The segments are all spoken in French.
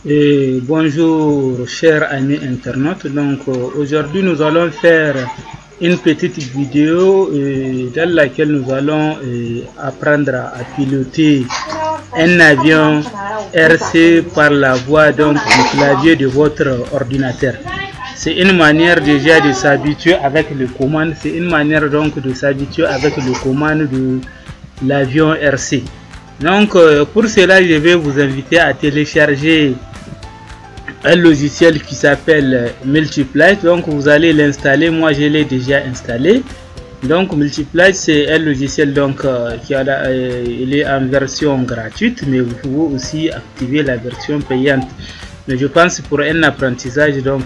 Et bonjour chers amis internautes. Donc aujourd'hui nous allons faire une petite vidéo dans laquelle nous allons apprendre à piloter un avion RC par la voie donc du clavier de votre ordinateur. C'est une manière déjà de s'habituer avec les commandes, c'est une manière donc de s'habituer avec les commandes de l'avion RC. Donc pour cela je vais vous inviter à télécharger un logiciel qui s'appelle Multiplite. Donc vous allez l'installer, moi je l'ai déjà installé. Donc Multiplite c'est un logiciel donc il est en version gratuite, mais vous pouvez aussi activer la version payante. Mais je pense pour un apprentissage donc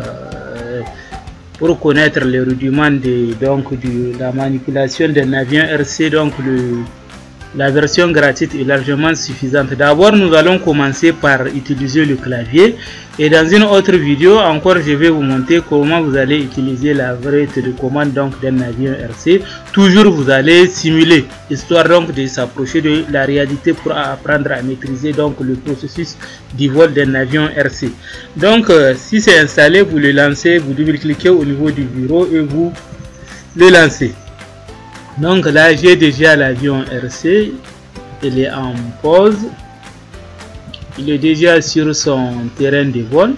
pour connaître les rudiments de la manipulation d'un avion RC, donc la version gratuite est largement suffisante. D'abord nous allons commencer par utiliser le clavier, et dans une autre vidéo encore je vais vous montrer comment vous allez utiliser la variété de commande donc d'un avion RC. Toujours vous allez simuler, histoire donc de s'approcher de la réalité pour apprendre à maîtriser donc le processus du vol d'un avion RC. Donc si c'est installé, vous le lancez, vous double-cliquez au niveau du bureau et vous le lancez. Donc là j'ai déjà l'avion RC, il est en pause, il est déjà sur son terrain de vol.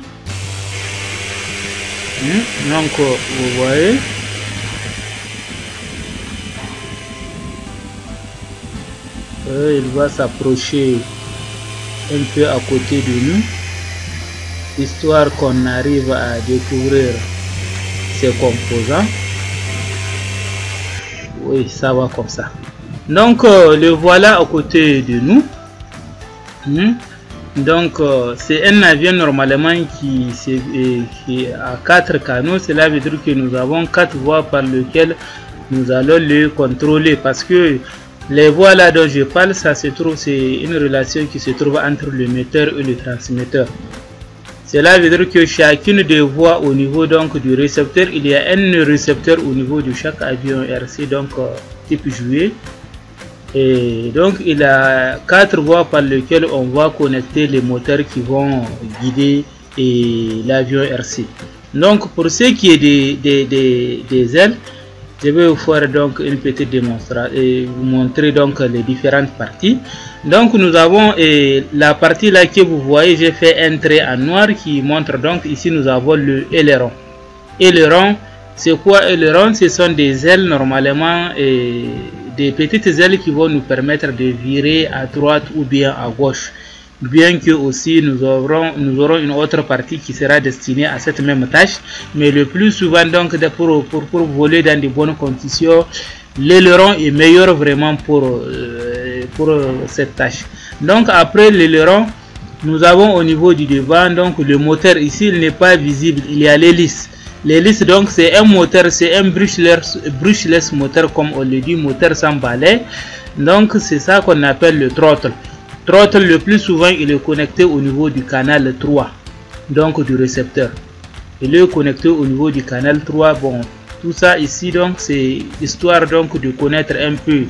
Donc vous voyez, il va s'approcher un peu à côté de nous, histoire qu'on arrive à découvrir ses composants. Oui, ça va comme ça. Donc le voilà à côté de nous. Donc c'est un avion normalement qui a 4 canaux. Cela veut dire que nous avons 4 voies par lesquelles nous allons le contrôler, parce que les voies là dont je parle, ça se trouve, c'est une relation qui se trouve entre le moteur et le transmetteur. Cela veut dire que chacune des voies au niveau donc du récepteur, il y a un récepteur au niveau de chaque avion RC, donc type jouet. Et donc il a 4 voies par lesquelles on va connecter les moteurs qui vont guider l'avion RC. Donc pour ce qui est des ailes, je vais vous faire donc une petite démonstration et vous montrer donc les différentes parties. Donc nous avons la partie là que vous voyez, j'ai fait un trait en noir qui montre donc ici nous avons le aileron. Aileron, c'est quoi aileron? Ce sont des ailes normalement, des petites ailes qui vont nous permettre de virer à droite ou bien à gauche. Bien que aussi nous aurons une autre partie qui sera destinée à cette même tâche, mais le plus souvent donc pour voler dans de bonnes conditions, l'aileron est meilleur vraiment pour cette tâche. Donc après l'aileron, nous avons au niveau du devant donc le moteur. Ici il n'est pas visible, il y a l'hélice. L'hélice donc c'est un moteur, c'est un brushless moteur, comme on le dit, moteur sans balai. Donc c'est ça qu'on appelle le throttle. Throttle, le plus souvent il est connecté au niveau du canal 3 donc du récepteur. Il est connecté au niveau du canal 3. Bon, tout ça ici donc c'est histoire donc de connaître un peu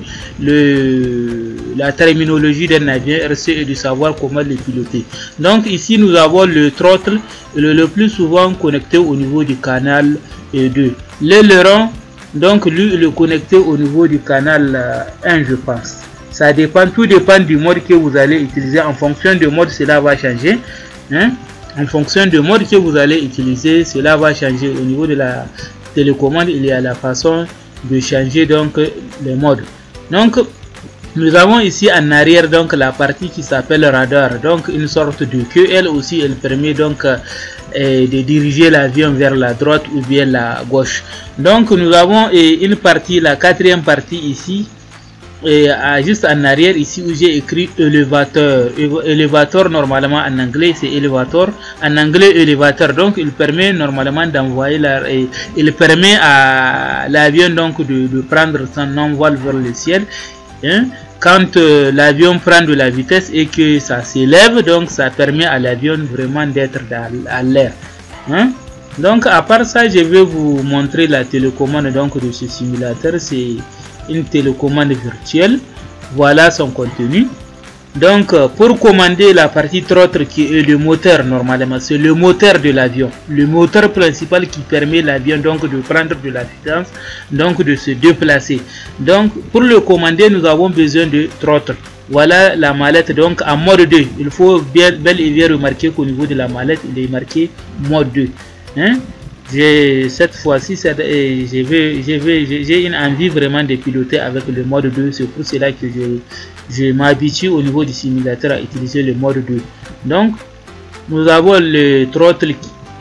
la terminologie d'un avion RC et de savoir comment le piloter. Donc ici nous avons le throttle, le plus souvent connecté au niveau du canal 2. L'aileron donc lui il est connecté au niveau du canal 1 je pense. Ça dépend, tout dépend du mode que vous allez utiliser. En fonction du mode, cela va changer. En fonction du mode que vous allez utiliser, cela va changer. Au niveau de la télécommande, il y a la façon de changer donc les modes. Donc nous avons ici en arrière donc la partie qui s'appelle radar, donc une sorte de queue. Elle aussi elle permet donc de diriger l'avion vers la droite ou bien la gauche. Donc nous avons une partie, la quatrième partie ici, juste en arrière ici où j'ai écrit élévateur. Élévateur normalement en anglais c'est élévateur, en anglais élévateur. Donc il permet normalement d'envoyer il permet à l'avion donc de prendre son envol vers le ciel. Quand l'avion prend de la vitesse et que ça s'élève, donc ça permet à l'avion vraiment d'être à l'air. Donc à part ça, je vais vous montrer la télécommande donc de ce simulateur. C'est une télécommande virtuelle. Voilà son contenu. Donc pour commander la partie throttle qui est le moteur, normalement c'est le moteur de l'avion, le moteur principal qui permet l'avion donc de prendre de la vitesse, donc de se déplacer. Donc pour le commander nous avons besoin de throttle. Voilà la mallette donc en mode 2. Il faut bel et bien remarquer qu'au niveau de la mallette il est marqué mode 2. Hein? Cette fois-ci j'ai une envie vraiment de piloter avec le mode 2. C'est pour cela que je m'habitue au niveau du simulateur à utiliser le mode 2. Donc nous avons le throttle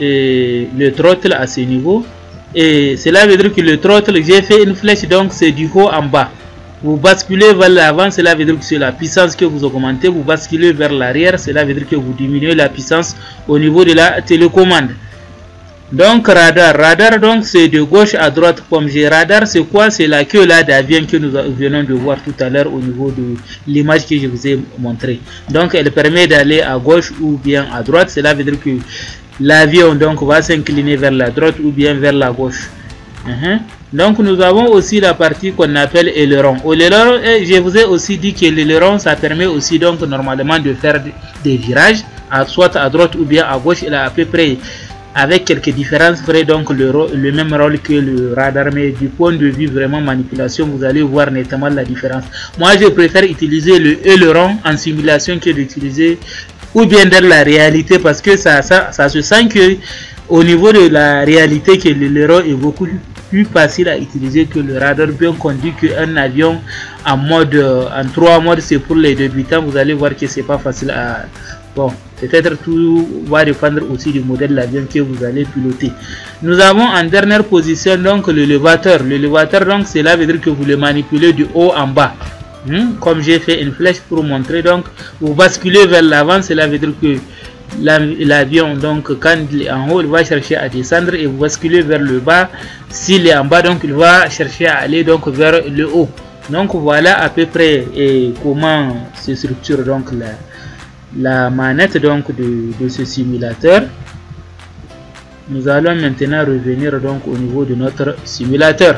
à ce niveau, et cela veut dire que le throttle, j'ai fait une flèche, donc c'est du haut en bas. Vous basculez vers l'avant, cela veut dire que c'est la puissance que vous augmentez. Vous basculez vers l'arrière, cela veut dire que vous diminuez la puissance au niveau de la télécommande. Donc radar donc c'est de gauche à droite comme j'ai. Radar c'est quoi? C'est la queue là d'avion que nous venons de voir tout à l'heure au niveau de l'image que je vous ai montré. Donc elle permet d'aller à gauche ou bien à droite. Cela veut dire que l'avion donc va s'incliner vers la droite ou bien vers la gauche. Donc nous avons aussi la partie qu'on appelle aileron. Aileron, je vous ai aussi dit que l'aileron ça permet aussi donc normalement de faire des virages soit à droite ou bien à gauche. Il a à peu près, avec quelques différences près, donc le même rôle que le radar, mais du point de vue vraiment manipulation vous allez voir nettement la différence. Moi je préfère utiliser le aileron en simulation que d'utiliser ou bien dans la réalité, parce que ça se sent que au niveau de la réalité que l'aileron est beaucoup plus facile à utiliser que le radar, bien qu'on dit qu'un avion en mode en 3 modes c'est pour les débutants. Vous allez voir que c'est pas facile à... Bon, peut-être tout va dépendre aussi du modèle d'avion que vous allez piloter. Nous avons en dernière position donc le levateur. Le levateur donc cela veut dire que vous le manipulez du haut en bas. Comme j'ai fait une flèche pour montrer, donc vous basculez vers l'avant, cela veut dire que l'avion donc quand il est en haut il va chercher à descendre, et vous basculez vers le bas s'il est en bas, donc il va chercher à aller donc vers le haut. Donc voilà à peu près comment se structure donc la manette donc de ce simulateur. Nous allons maintenant revenir donc au niveau de notre simulateur.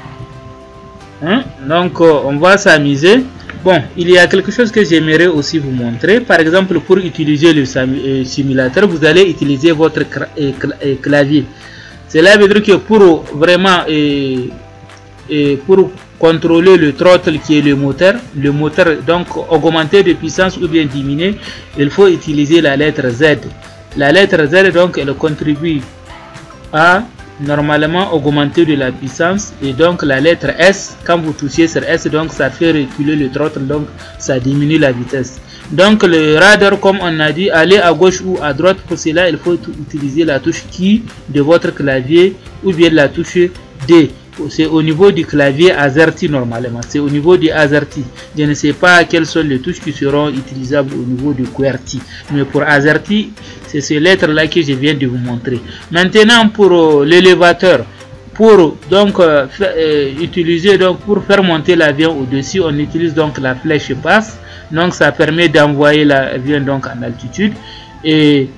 Donc on va s'amuser. Bon, il y a quelque chose que j'aimerais aussi vous montrer. Par exemple, pour utiliser le simulateur, vous allez utiliser votre clavier. Cela veut dire que pour vraiment pour contrôler le throttle qui est le moteur donc augmenter de puissance ou bien diminuer, il faut utiliser la lettre Z. La lettre Z donc elle contribue à normalement augmenter de la puissance, et donc la lettre S, quand vous touchez sur S, donc ça fait reculer le throttle, donc ça diminue la vitesse. Donc le radar, comme on a dit, aller à gauche ou à droite, pour cela il faut utiliser la touche key de votre clavier ou bien la touche D. C'est au niveau du clavier AZERTY normalement, c'est au niveau du AZERTY. Je ne sais pas quelles sont les touches qui seront utilisables au niveau du QWERTY, mais pour AZERTY c'est ces lettres là que je viens de vous montrer. Maintenant pour l'élévateur, pour donc utiliser donc pour faire monter l'avion au-dessus, on utilise donc la flèche basse, donc ça permet d'envoyer l'avion donc en altitude, et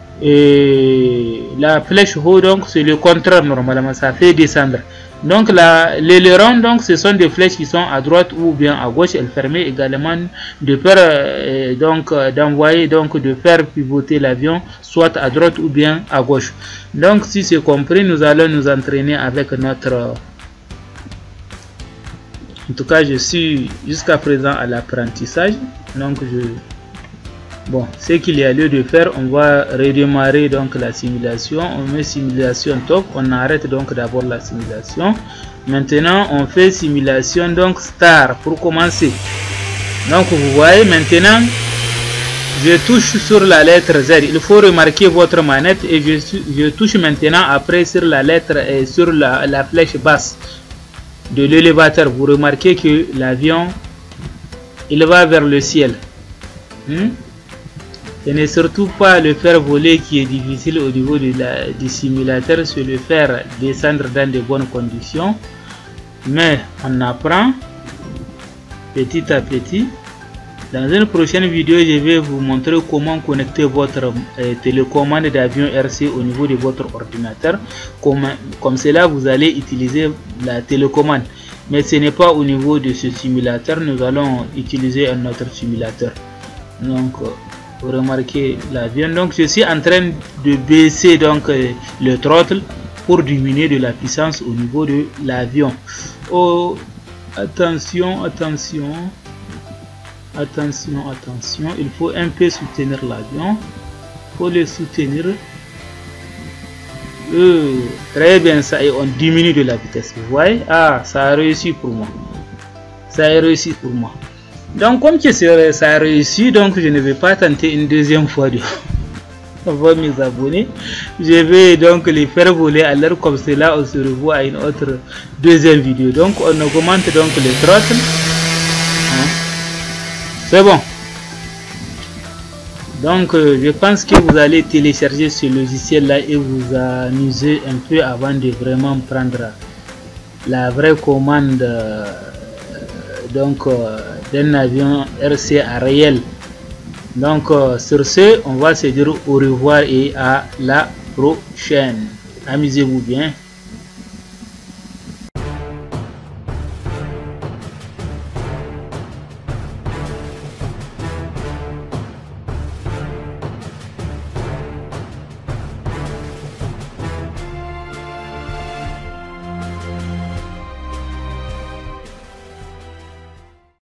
la flèche haut donc c'est le contraire, normalement ça fait descendre. Donc l'aileron donc ce sont des flèches qui sont à droite ou bien à gauche. Elle permet également de faire donc d'envoyer, donc de faire pivoter l'avion soit à droite ou bien à gauche. Donc si c'est compris, nous allons nous entraîner avec notre... En tout cas je suis jusqu'à présent à l'apprentissage, donc bon, ce qu'il y a lieu de faire, on va redémarrer donc la simulation. On met simulation top, on arrête donc d'abord la simulation. Maintenant on fait simulation donc star pour commencer. Donc vous voyez maintenant je touche sur la lettre Z. Il faut remarquer votre manette, et je touche maintenant après sur la lettre et sur la flèche basse de l'élévateur. Vous remarquez que l'avion il va vers le ciel. Ce n'est surtout pas le faire voler qui est difficile au niveau du simulateur, c'est le faire descendre dans de bonnes conditions. Mais on apprend petit à petit. Dans une prochaine vidéo, je vais vous montrer comment connecter votre télécommande d'avion RC au niveau de votre ordinateur. Comme cela, vous allez utiliser la télécommande. Mais ce n'est pas au niveau de ce simulateur, nous allons utiliser un autre simulateur. Donc vous remarquez l'avion. Donc je suis en train de baisser donc le throttle pour diminuer de la puissance au niveau de l'avion. Oh, attention, attention, attention, attention, il faut un peu soutenir l'avion, il faut le soutenir. Très bien, ça, et on diminue de la vitesse, vous voyez. Ah, ça a réussi pour moi, ça a réussi pour moi. Donc comme que ça a réussi, donc je ne vais pas tenter une deuxième fois de voir mes abonnés. Je vais donc les faire voler à l'heure. Comme cela, on se revoit à une autre deuxième vidéo. Donc on augmente donc le throttle, hein? C'est bon. Donc je pense que vous allez télécharger ce logiciel là et vous amuser un peu avant de vraiment prendre la vraie commande d'un avion RCA réel. Donc sur ce, on va se dire au revoir et à la prochaine. Amusez-vous bien.